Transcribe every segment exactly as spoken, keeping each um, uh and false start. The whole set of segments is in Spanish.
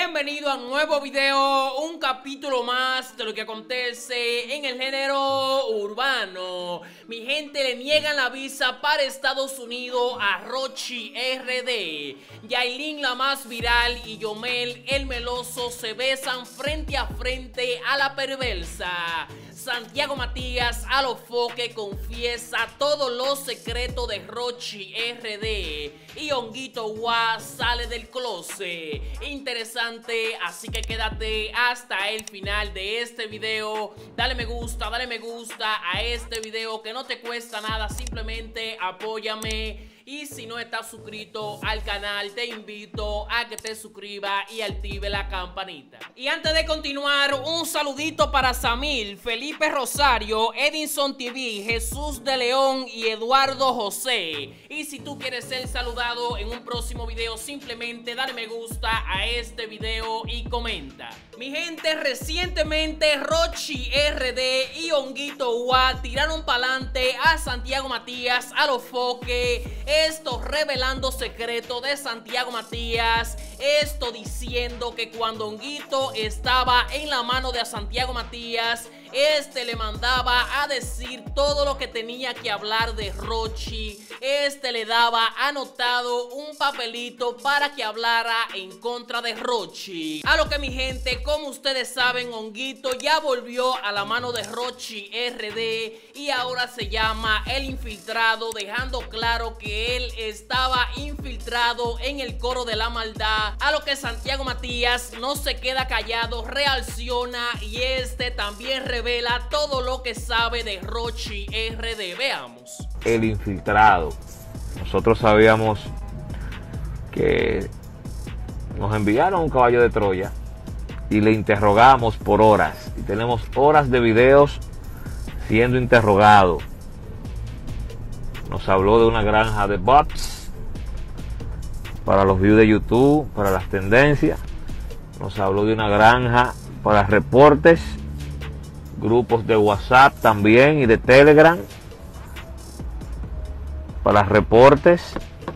Bienvenido a un nuevo video, un capítulo más de lo que acontece en el género urbano. Mi gente, le niegan la visa para Estados Unidos a Rochi R D. Yailin, la más viral, y Yomel, el meloso, se besan frente a frente a la perversa. Santiago Matías a lo foque confiesa todos los secretos de Rochi R D. Y Honguito Wa sale del closet. Interesante, así que quédate hasta el final de este video. Dale me gusta, dale me gusta a este video que no te cuesta nada, simplemente apóyame. Y si no estás suscrito al canal, te invito a que te suscribas y active la campanita. Y antes de continuar, un saludito para Samil, Felipe Rosario, Edinson T V, Jesús de León y Eduardo José. Y si tú quieres ser saludado en un próximo video, simplemente dale me gusta a este video y comenta. Mi gente, recientemente Rochi R D y Honguito Wa tiraron pa'lante a Santiago Matías a lo foque. Esto revelando secreto de Santiago Matías. Esto diciendo que cuando Honguito estaba en la mano de Santiago Matías, este le mandaba a decir todo lo que tenía que hablar de Rochi. Este le daba anotado un papelito para que hablara en contra de Rochi. A lo que, mi gente, como ustedes saben, Honguito ya volvió a la mano de Rochi R D y ahora se llama El Infiltrado, dejando claro que él estaba infiltrado en el coro de la maldad. A lo que Santiago Matías no se queda callado, reacciona y este también revela todo lo que sabe de Rochi R D. Veamos. El Infiltrado. Nosotros sabíamos que nos enviaron un caballo de Troya y le interrogamos por horas. Y tenemos horas de videos siendo interrogado. Nos habló de una granja de bots para los views de YouTube, para las tendencias. Nos habló de una granja para reportes, grupos de WhatsApp también y de Telegram para reportes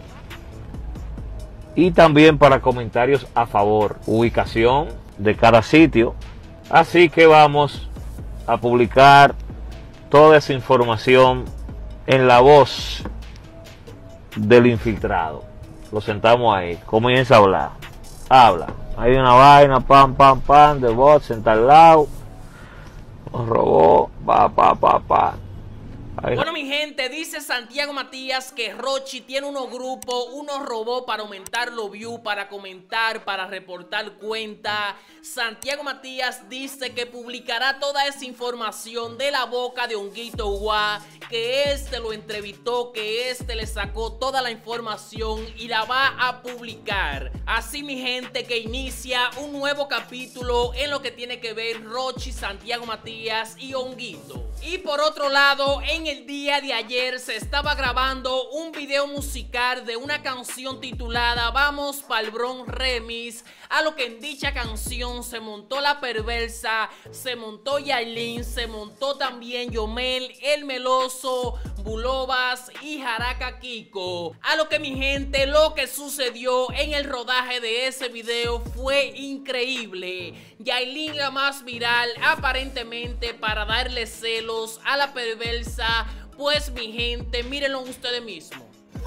y también para comentarios a favor, ubicación de cada sitio. Así que vamos a publicar toda esa información en la voz del infiltrado. Lo sentamos ahí, comienza a hablar, habla, hay una vaina, pam, pam, pam, de bots en tal lado, nos robó, pa, pa, pa, pa. Ahí. Bueno, mi gente, dice Santiago Matías que Rochi tiene unos grupos, unos robots para aumentar los views, para comentar, para reportar cuenta. Santiago Matías dice que publicará toda esa información de la boca de Honguito Wa, que este lo entrevistó, que este le sacó toda la información y la va a publicar. Así, mi gente, que inicia un nuevo capítulo en lo que tiene que ver Rochi, Santiago Matías y Honguito. Y por otro lado, en el día de ayer se estaba grabando un video musical de una canción titulada Vamos Pa'l Bron Remix, a lo que en dicha canción se montó la perversa, se montó Yailin, se montó también Yomel, el meloso, Bulobas y Jaraca Kiko. A lo que, mi gente, lo que sucedió en el rodaje de ese video fue increíble. Yailin, la más viral, aparentemente para darle celos a la perversa. Pues, mi gente, mírenlo ustedes mismos.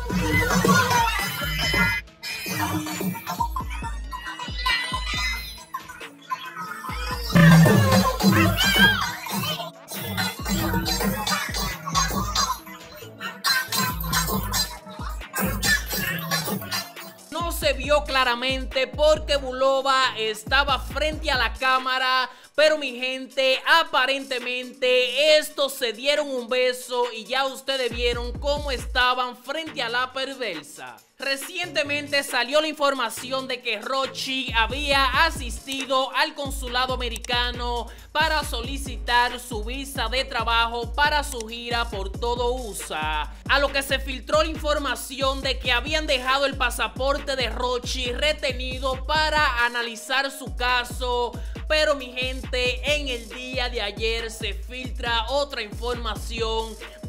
No se vio claramente porque Buloba estaba frente a la cámara, pero, mi gente, aparentemente estos se dieron un beso y ya ustedes vieron cómo estaban frente a la perversa. Recientemente salió la información de que Rochi había asistido al consulado americano para solicitar su visa de trabajo para su gira por todo U S A. A lo que se filtró la información de que habían dejado el pasaporte de Rochi retenido para analizar su caso. Pero, mi gente, en el día de ayer se filtra otra información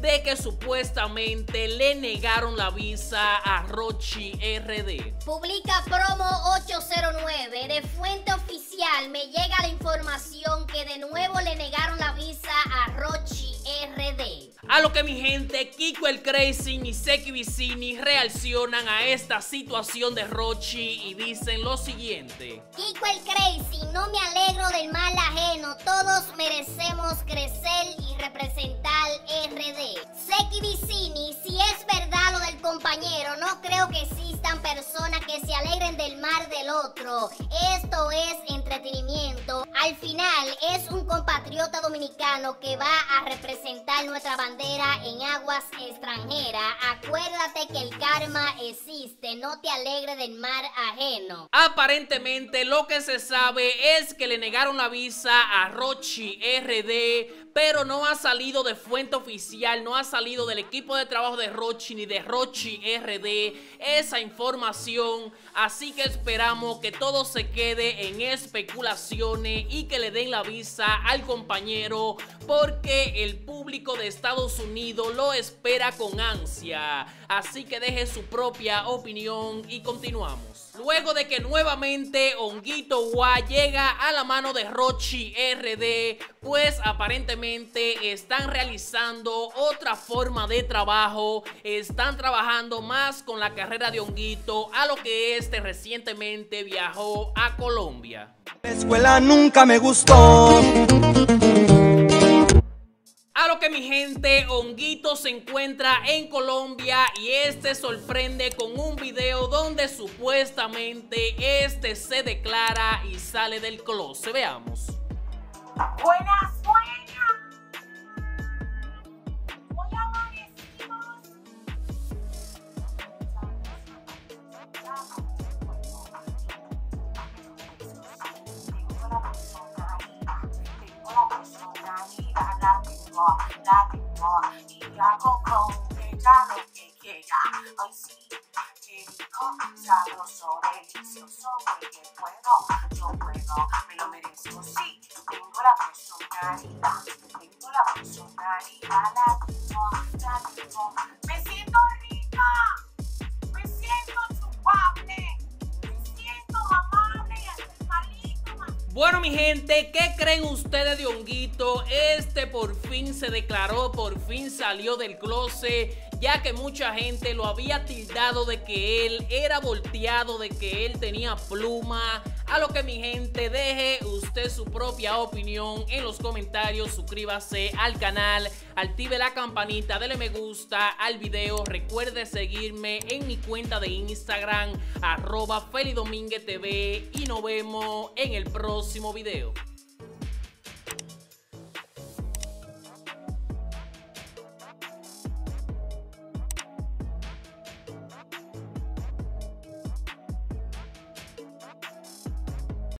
de que supuestamente le negaron la visa a Rochi R D. Publica promo ocho cero nueve. De fuente oficial me llega la información que de nuevo le negaron la visa a Rochi R D. A lo que mi gente, Kiko el Crazy y Seki Vicini reaccionan a esta situación de Rochi y dicen lo siguiente. Kiko el Crazy, no me alegro del mal ajeno, todos merecemos crecer y representar R D. Seki Vicini, si es verdad lo del compañero, no creo que existan personas que se alegren del mal del otro. Esto es entretenimiento. Al final es un compatriota dominicano que va a representar nuestra bandera en aguas extranjeras. Acuérdate que el karma existe, no te alegres del mal ajeno. Aparentemente lo que se sabe es que le negaron la visa a Rochi R D, pero no ha salido de fuente oficial, no ha salido del equipo de trabajo de Rochi ni de Rochi R D esa información, así que esperamos que todo se quede en especulaciones y que le den la visa al compañero, porque el público de Estados Unidos lo espera con ansia, así que deje su propia opinión y continuamos. Luego de que nuevamente Honguito Wa llega a la mano de Rochi R D, pues aparentemente están realizando otra forma de trabajo, están trabajando más con la carrera de Honguito, a lo que este recientemente viajó a Colombia. La escuela nunca me gustó. A lo que mi gente, Honguito se encuentra en Colombia y este sorprende con un video donde supuestamente este se declara y sale del closet. Veamos. Buenas, buenas. Hoy amanecimos. Tengo la personalidad, tengo la personalidad, la tengo, la tengo, y hago con ella lo que quiera. Hoy sí, que rico, sabroso, delicioso, porque puedo, yo puedo, me lo merezco, sí. Tengo la personalidad, tengo la personalidad, la tengo, la tengo. Me siento rica, me siento chupable, me siento amable y animalito. Bueno mi gente, ¿qué creen ustedes de Honguito? Este por fin se declaró, por fin salió del closet, ya que mucha gente lo había tildado de que él era volteado, de que él tenía pluma. A lo que mi gente, deje usted su propia opinión en los comentarios, suscríbase al canal, active la campanita, dele me gusta al video, recuerde seguirme en mi cuenta de Instagram, arroba Feli Domínguez T V, y nos vemos en el próximo video.